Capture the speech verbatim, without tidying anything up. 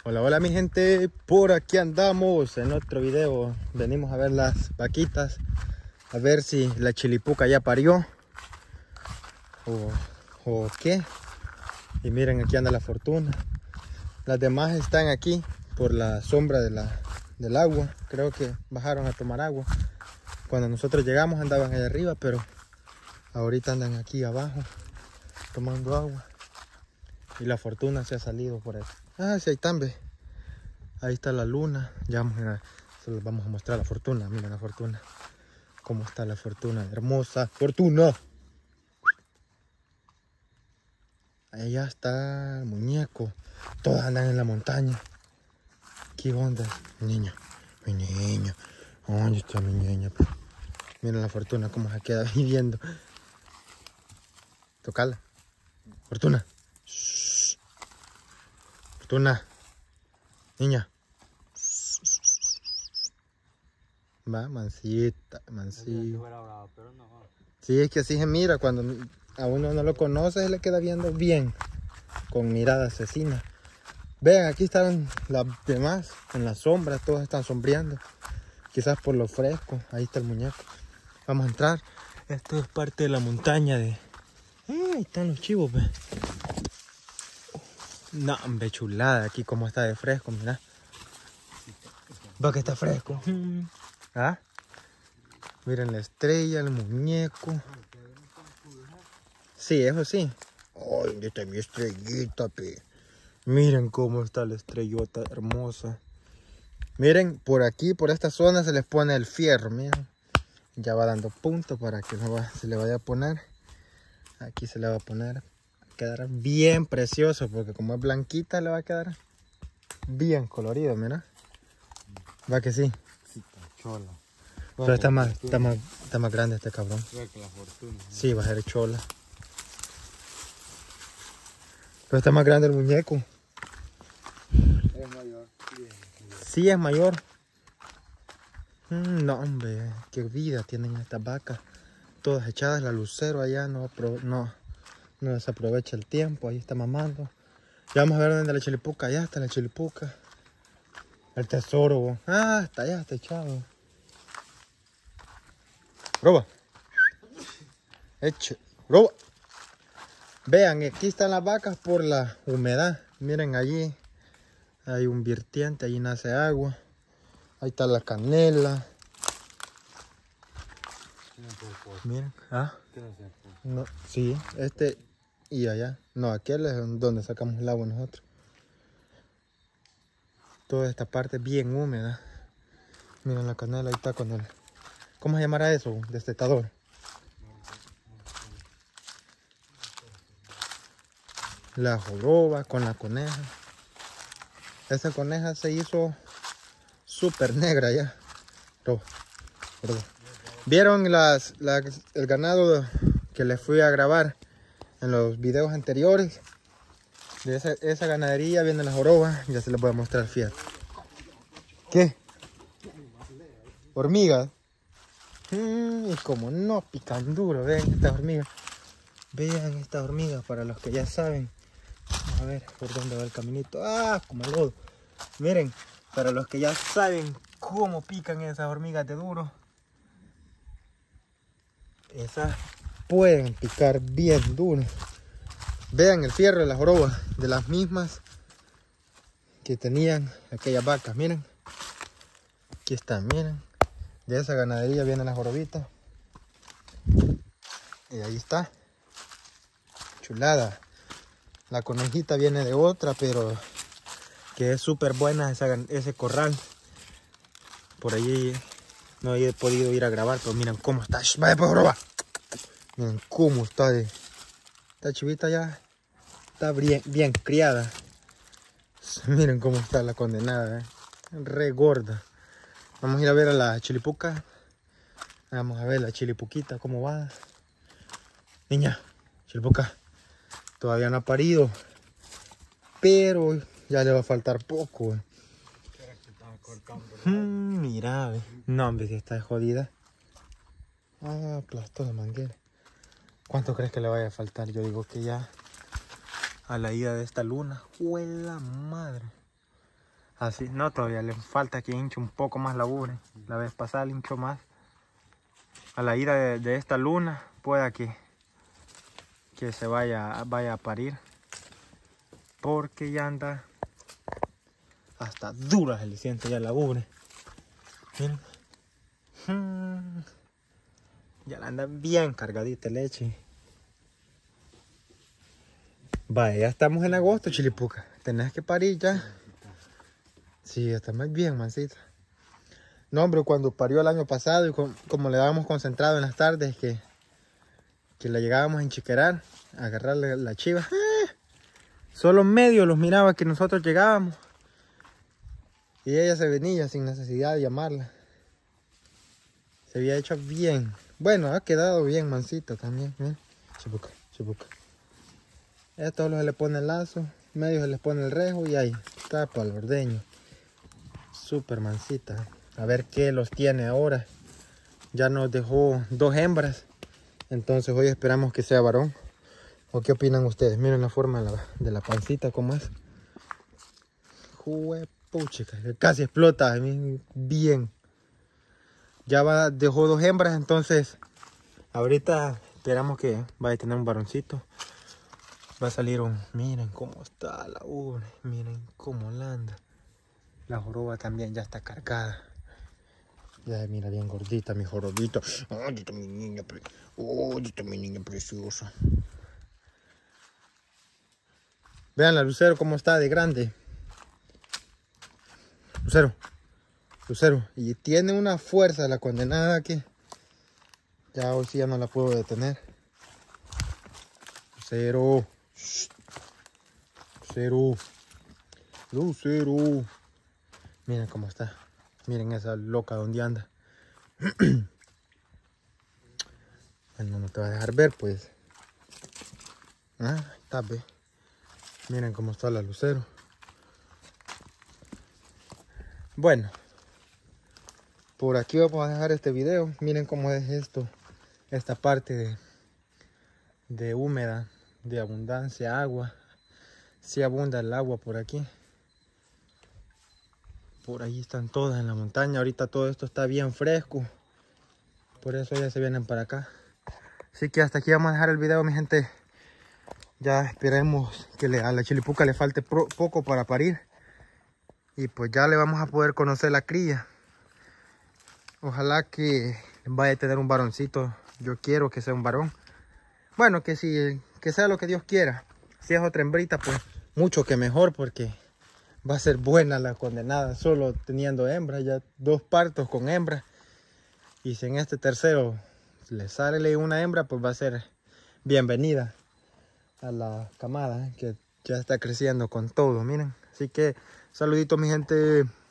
Hola, hola mi gente, por aquí andamos en otro video. Venimos a ver las vaquitas, a ver si la chilipuca ya parió o, o qué. Y miren, aquí anda la Fortuna. Las demás están aquí por la sombra de la, del agua. Creo que bajaron a tomar agua. Cuando nosotros llegamos andaban allá arriba, pero ahorita andan aquí abajo tomando agua. Y la Fortuna se ha salido por ahí. Ah, sí, ahí están, ve. Ahí está la luna. Ya vamos a, se los vamos a mostrar la Fortuna. Miren la Fortuna. Cómo está la Fortuna. Hermosa Fortuna. Allá está el muñeco. Todas andan en la montaña. ¿Qué onda? Mi niño. Mi niño. ¿Dónde está mi niña? Miren la Fortuna cómo se queda viviendo. Tocala. Fortuna. Shh. Fortuna. Niña. Va, mansita, mansita. Sí, es que así se mira. Cuando a uno no lo conoce, se le queda viendo bien. Con mirada asesina. Vean, aquí están las demás. En la sombra, todos están sombreando. Quizás por lo fresco. Ahí está el muñeco. Vamos a entrar. Esto es parte de la montaña de... Ah, ahí están los chivos, ve. No, hombre, chulada. Aquí como está de fresco, mira. Va que está fresco. ¿Ah? Miren la estrella, el muñeco. Sí, eso sí. Ay, ¿dónde está mi estrellita, pe? Miren cómo está la estrellota hermosa. Miren, por aquí, por esta zona se les pone el fierro, miren. Ya va dando punto para que no va, se le vaya a poner. Aquí se le va a poner. Va a quedar bien precioso, porque como es blanquita le va a quedar bien colorido, mira. Va que sí. Sí, está chola. Pero está más, está, más, está más grande este cabrón. Que la Fortuna. Sí, va a ser chola. Pero está más grande el muñeco. Es mayor. Sí, es mayor. Mm, no, hombre, qué vida tienen estas vacas. Todas echadas, la lucero allá no, no, no desaprovecha el tiempo. Ahí está mamando. Ya vamos a ver dónde está la chilipuca. Allá está la chilipuca. El tesoro, bo. Ah, está allá, está echado. Roba. Eche. Roba. Vean, aquí están las vacas por la humedad. Miren allí. Hay un vertiente, allí nace agua. Ahí está la canela. Miren. Ah. No, sí, este y allá. No, aquel es donde sacamos el agua nosotros. Toda esta parte bien húmeda. Miren la canela, ahí está con el... ¿Cómo se llamará eso? Destetador. La joroba con la coneja. Esa coneja se hizo súper negra ya. Roba, roba. ¿Vieron las, las, el ganado que les fui a grabar en los videos anteriores? De esa, esa ganadería vienen las jorobas. Ya se les voy a mostrar, fíjate. ¿Qué? Hormigas. Mm, y como no pican duro, vean estas hormigas. Vean estas hormigas para los que ya saben. Vamos a ver por dónde va el caminito. Ah, como el lodo. Miren, para los que ya saben cómo pican esas hormigas de duro. Esas pueden picar bien duro. Vean el fierro de las jorobas, de las mismas que tenían aquellas vacas. Miren, aquí están, miren. De esa ganadería vienen las jorobitas. Y ahí está. Chulada. La conejita viene de otra, pero que es súper buena esa, ese corral. Por allí no he podido ir a grabar, pero miren cómo está. Vaya pues, joroba. Miren cómo está de... Esta chivita ya está bien, bien criada. Miren cómo está la condenada, ¿eh? Re gorda. Vamos a ir a ver a la chilipuca. Vamos a ver la chilipuquita cómo va. Niña, chilipuca. Todavía no ha parido. Pero ya le va a faltar poco, ¿eh? Mm, mira, ¿eh? No, hombre, si está jodida. Ah, aplastó la manguera. ¿Cuánto crees que le vaya a faltar? Yo digo que ya a la ida de esta luna. ¡Juela madre! Así, no, todavía le falta que hinche un poco más la ubre. La vez pasada le hinchó más. A la ida de, de esta luna pueda que, que se vaya, vaya a parir. Porque ya anda hasta dura, se le siente ya la ubre. Miren. Hmm. Ya la anda bien cargadita de leche. Vaya, ya estamos en agosto, Chilipuca. Tenés que parir ya. Sí, está muy bien, mancita. No, hombre, cuando parió el año pasado y con, como le dábamos concentrado en las tardes, que, que la llegábamos a enchiquerar, a agarrarle la chiva. ¡Ah! Solo medio los miraba que nosotros llegábamos. Y ella se venía sin necesidad de llamarla. Se había hecho bien. Bueno, ha quedado bien mansita también. ¿eh? Chipuca, chipuca. Esto se le pone el lazo, medio se les pone el rejo y ahí está para el ordeño. Súper mansita. A ver qué los tiene ahora. Ya nos dejó dos hembras. Entonces hoy esperamos que sea varón. ¿O qué opinan ustedes? Miren la forma de la, de la pancita como es. Juepuchica, casi explota. Bien. Ya va, dejó dos hembras. Entonces ahorita esperamos que vaya a tener un varoncito. Va a salir un... Miren cómo está la ubre. Miren cómo la anda. La joroba también ya está cargada. Ya mira bien gordita mi jorobito. Oh, esta mi niña, pre... oh, esta mi niña preciosa. Vean la Lucero cómo está de grande. Lucero. Lucero. Y tiene una fuerza la condenada que... Ya hoy sí ya no la puedo detener. Lucero. Shh. Lucero. Lucero. Miren cómo está. Miren esa loca donde anda. Bueno, no te va a dejar ver, pues. Ah, está bien. Miren cómo está la Lucero. Bueno. Por aquí vamos a dejar este video. Miren cómo es esto. Esta parte de, de húmeda, de abundancia, agua. Sí abunda el agua por aquí. Por ahí están todas en la montaña. Ahorita todo esto está bien fresco. Por eso ya se vienen para acá. Así que hasta aquí vamos a dejar el video, mi gente. Ya esperemos que le, a la Chilipuca le falte pro, poco para parir. Y pues ya le vamos a poder conocer la cría. Ojalá que vaya a tener un varoncito. Yo quiero que sea un varón. Bueno, que si que sea lo que Dios quiera. Si es otra hembrita, pues mucho que mejor, porque va a ser buena la condenada, solo teniendo hembras, ya dos partos con hembras. Y si en este tercero le sale una hembra, pues va a ser bienvenida a la camada, que ya está creciendo con todo, miren. Así que saluditos mi gente.